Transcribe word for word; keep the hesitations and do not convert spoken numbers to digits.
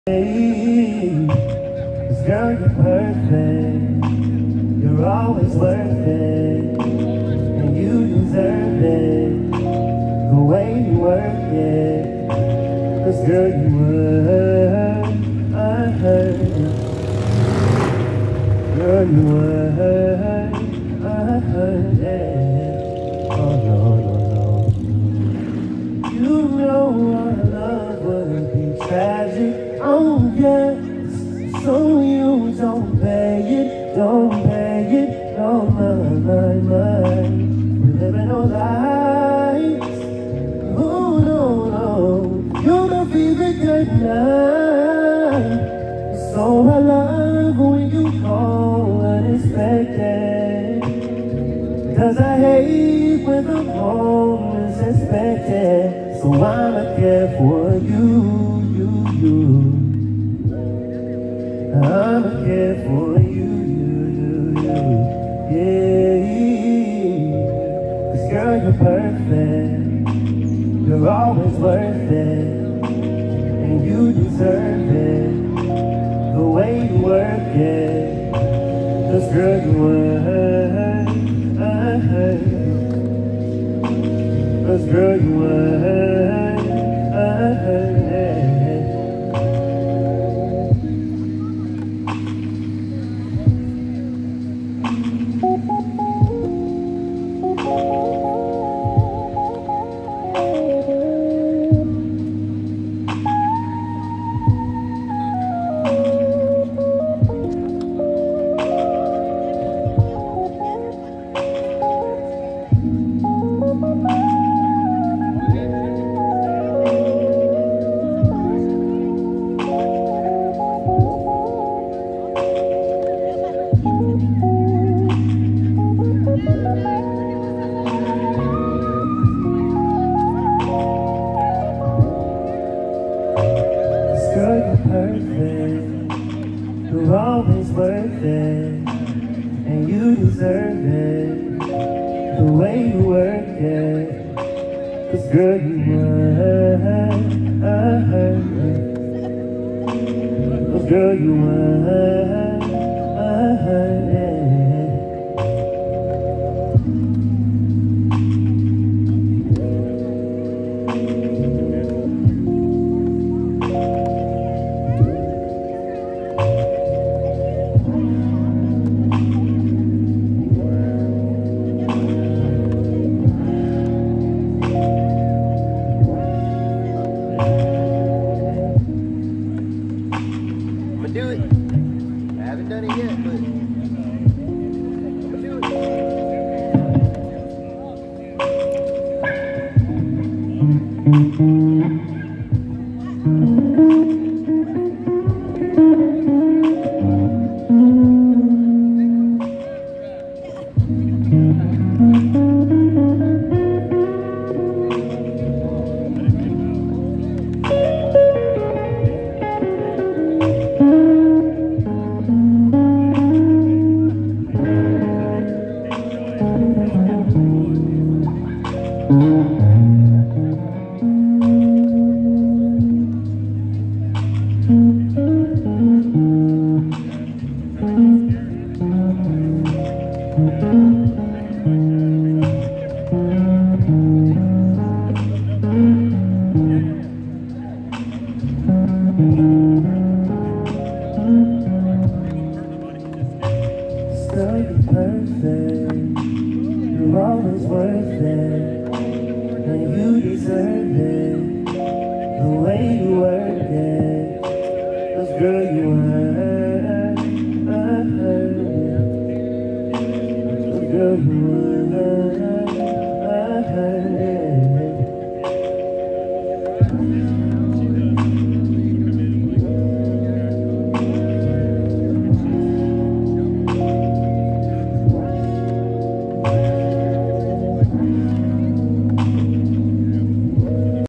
'Cause girl, you're perfect. You're always worth it, and you deserve it. The way you work it, 'cause girl, you were, I heard it. Girl, you were, I heard it. Oh no, no, no. You know our love would be tragic. Oh yes, so you don't pay it, don't pay it, no, my, my, my. We're living our lives. Oh no, no, you're my favorite good night. So I love when you call unexpected, 'cause I hate when the home is expected. So I'ma care for you, you, you. I'ma care for you, you, you, you. Yeah. 'Cause girl, you're perfect. You're always worth it, and you deserve it. The way you work it, 'cause girl, you were, I heard it. 'Cause girl, you were, I heard it. Girl, you're perfect, you're always worth it, and you deserve it, the way you work it. 'Cause girl, you were, I heard it. 'Cause girl, you were, I heard it. Do it. I haven't done it yet, but I'm gonna do it. Girl, you're perfect, you're always worth it, and you deserve it, the way you work it. 'Cause girl, you were, I heard it. 'Cause girl, you were, I heard it.